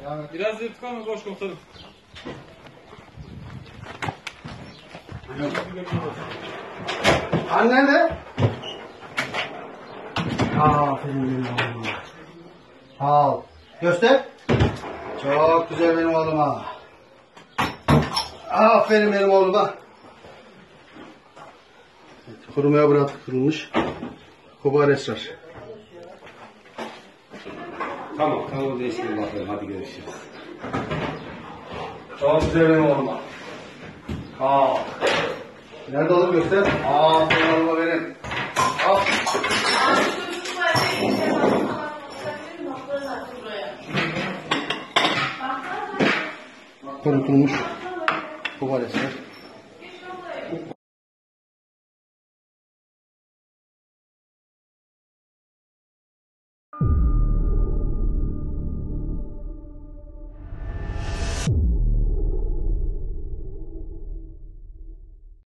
Biraz yırtık ama boş komutanım. Annen de? Aferin benim oğluma. Al. Göster. Çok güzel benim oğluma. Aferin benim oğluma. Evet, kurumaya bıraktık, kırılmış. Kobar esrar. Tamam, tamam değiştirin bakalım. Hadi görüşürüz. Çok güzel benim oğluma. Al. Nerede oğlum, göster. Aferin oğluma benim. Al. Kurutulmuş kovar esrar.